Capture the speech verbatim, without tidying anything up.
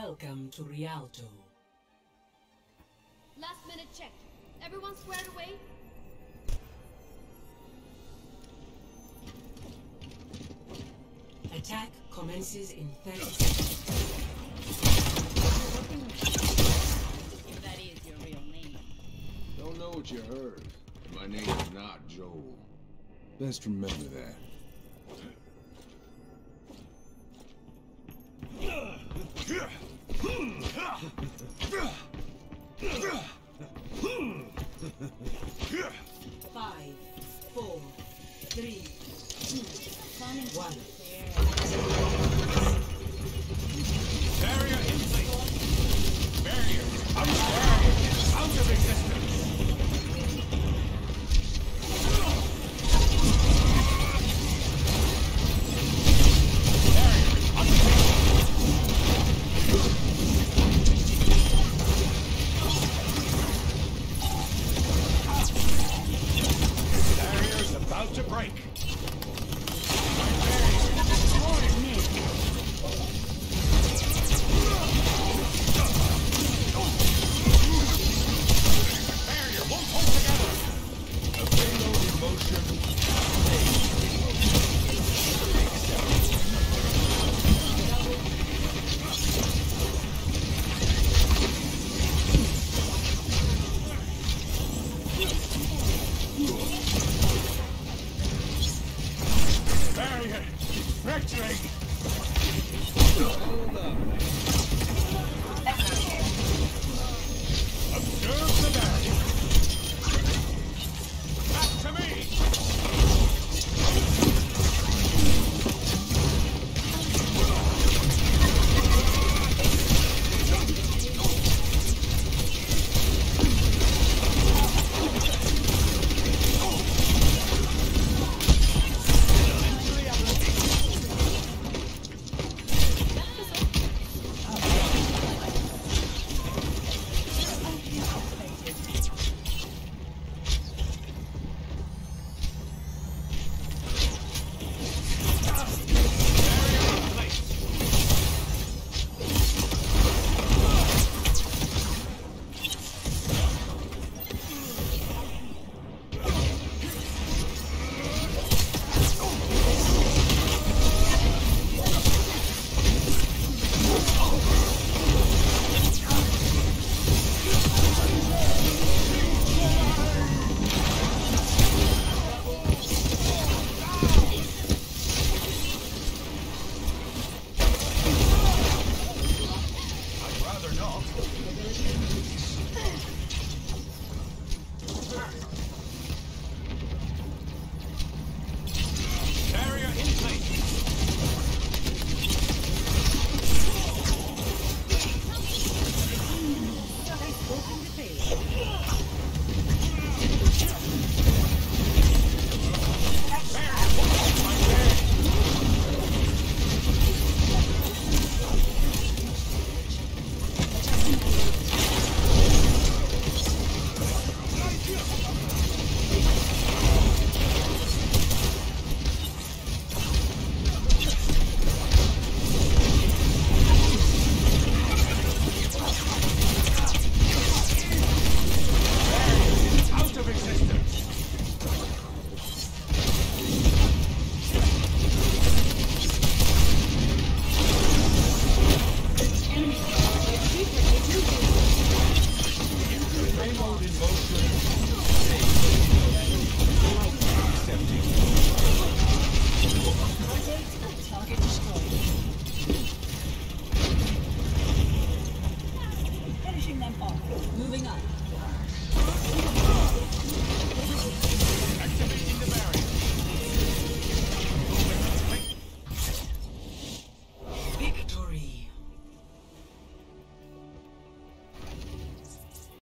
Welcome to Rialto. Last minute check. Everyone squared away? Attack commences in thirty seconds. If that is your real name. Don't know what you heard. My name is not Joel. Best remember that. Five, four, three, two, one. Barrier in place. Barrier out, barrier out of existence. Barrier's about to break.